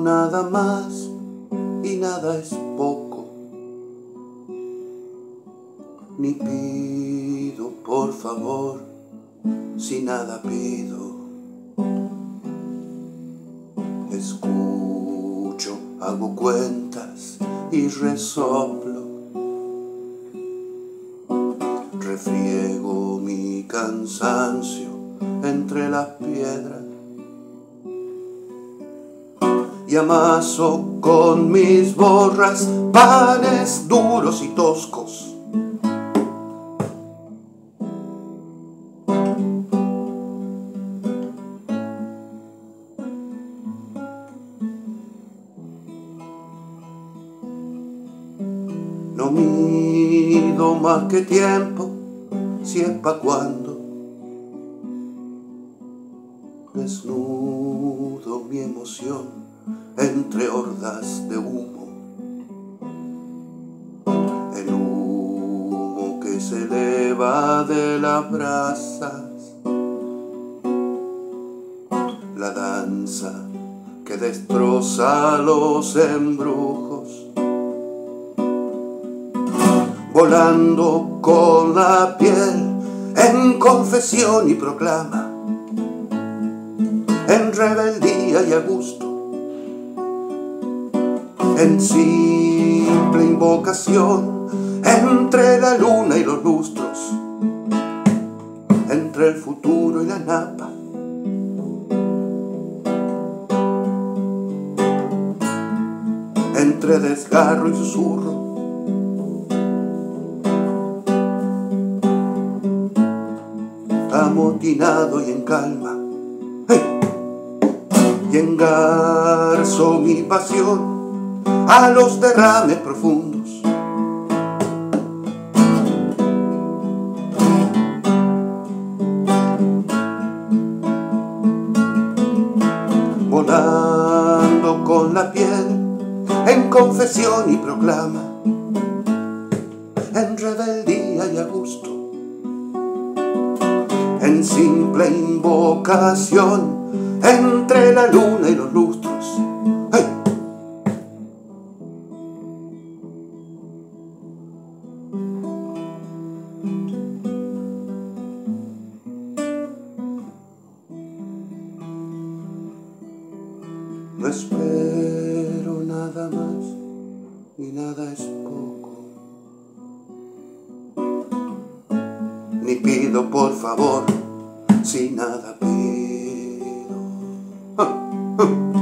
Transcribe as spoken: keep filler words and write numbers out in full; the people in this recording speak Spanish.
nada más y nada es poco, ni pido por favor si nada pido. Escucho, hago cuentas y resoplo, refriego mi cansancio entre las piedras y amaso con mis borras panes duros y toscos. No mido más que tiempo, si es pa' cuando desnudo mi emoción entre hordas de humo. El humo que se eleva de las brasas, la danza que destroza los embrujos, volando con la piel en confesión y proclama, en rebeldía y a gusto, en simple invocación, entre la luna y los lustros, entre el futuro y la napa, entre desgarro y susurro, amotinado y en calma, ¡hey! Y engarzo mi pasión a los derrames profundos, volando con la piel en confesión y proclama, en rebeldía y a gusto, en simple invocación entre la luna y los lustros. ¡Hey! No espero nada más y nada es poco, ni pido por favor si nada pido. ¡Ah! ¡Ah!